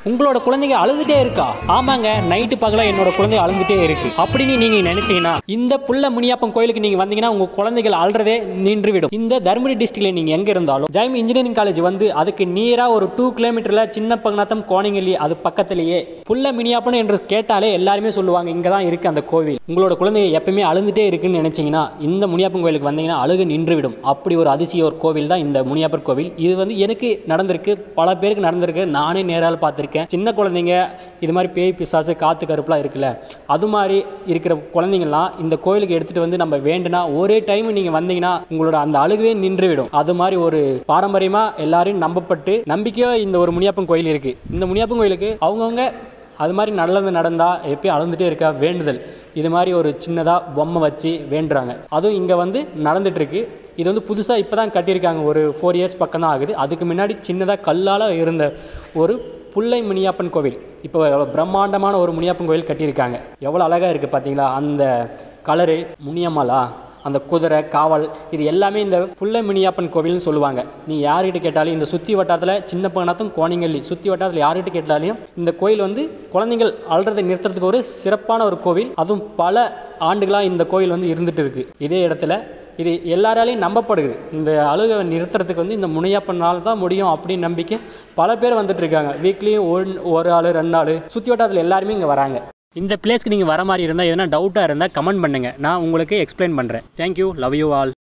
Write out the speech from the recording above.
உங்களோட குழந்தைங்க அழுதுட்டே இருக்கா? ஆமாங்க, நைட்டு பகலா என்னோட குழந்தை அழுதுட்டே இருக்கு அப்படின்னு நீங்க நினைச்சீங்கன்னா இந்த புள்ள முனியப்பன் கோயிலுக்கு நீங்க வந்தீங்கன்னா உங்க குழந்தைகள் அழுறதே நின்றுவிடும். இந்த தர்மபுரி டிஸ்ட்ரிக்ட்ல நீங்க எங்க இருந்தாலும் ஜெயம் இன்ஜினியரிங் காலேஜ் வந்து அதுக்கு நியரா ஒரு 2 கிலோமீட்டர்ல சின்ன பங்கநாத்தம் கோணிங்கல்லி அது பக்கத்திலேயே புள்ள முனியப்பன் என்று கேட்டாலே எல்லாருமே சொல்லுவாங்க இங்க தான் இருக்கு அந்த கோவில். உங்களோட குழந்தைங்க எப்பவுமே அழுந்துட்டே இருக்குன்னு நினைச்சீங்கன்னா இந்த முனியப்பன் கோயிலுக்கு வந்தீங்கன்னா அழுகு நின்றுவிடும். அப்படி ஒரு அதிசய ஒரு கோவில் தான் இந்த முனியப்பர் கோவில். இது வந்து எனக்கு நடந்திருக்கு, பல பேருக்கு நடந்திருக்கு, நானே நேரால் பார்த்துருக்கேன். சின்ன குழந்தைங்க இது மாதிரி பேய் பிசாசு காத்து கருப்புலாம் இருக்குல்ல, அது மாதிரி இருக்கிற குழந்தைங்கலாம் இந்த கோயிலுக்கு எடுத்துட்டு வந்து நம்ம வேண்டுனா ஒரே டைம் நீங்க வந்தீங்கன்னா உங்களோட அந்த அழுகவே நின்றுவிடும். அது மாதிரி ஒரு பாரம்பரியமா எல்லாரும் நம்பப்பட்டு நம்பிக்கையோ இந்த ஒரு முனியப்பன் கோயில் இருக்கு. இந்த முனியப்பன் கோயிலுக்கு அவங்கவுங்க அது மாதிரி நல்லது நடந்தால் எப்பயும் அழுந்துட்டே இருக்கா வேண்டுதல் இது மாதிரி ஒரு சின்னதாக பொம்மை வச்சு வேண்டுறாங்க. அதுவும் இங்கே வந்து நடந்துகிட்ருக்கு. இது வந்து புதுசாக இப்போ தான் கட்டியிருக்காங்க, ஒரு 4 இயர்ஸ் பக்கம் தான் ஆகுது. அதுக்கு முன்னாடி சின்னதாக கல்லால் இருந்த ஒரு புள்ளை முனியப்பன் கோவில் இப்போ எவ்வளோ பிரம்மாண்டமான ஒரு முனியப்பன் கோவில் கட்டியிருக்காங்க. எவ்வளோ அழகாக இருக்குது பார்த்தீங்களா? அந்த கலரு முனியம்மாளா, அந்த குதிரை காவல் இது எல்லாமே இந்த புள்ளை முனியப்பன் கோவில்னு சொல்லுவாங்க. நீ யார்கிட்ட கேட்டாலும் இந்த சுற்றி வட்டாரத்தில் சின்ன பங்கநாத்தம் கோணிங்கல்லி சுற்றி வட்டாரத்தில் யார்கிட்ட கேட்டாலையும் இந்த கோயில் வந்து குழந்தைகள் அழுறதை நிறுத்துறதுக்கு ஒரு சிறப்பான ஒரு கோவில். அதுவும் பல ஆண்டுகளாக இந்த கோயில் வந்து இருந்துட்டு இருக்கு இதே இடத்துல. இது எல்லாராலையும் நம்பப்படுது. இந்த அழுகை நிறுத்துறதுக்கு வந்து இந்த முனியப்பனால் தான் முடியும் அப்படின்னு நம்பிக்கை பல பேர் வந்துட்டு இருக்காங்க. வீக்லியும் ஒரு ஆள் 2 ஆள் சுற்றி வட்டாரத்தில் எல்லாருமே இங்கே வராங்க. இந்த பிளேஸ்க்கு நீங்கள் வர மாதிரி இருந்தால் எதனா டவுட்டாக இருந்தால் கமெண்ட் பண்ணுங்கள், நான் உங்களுக்கு எக்ஸ்பிளைன் பண்ணுறேன். Thank you, love you all.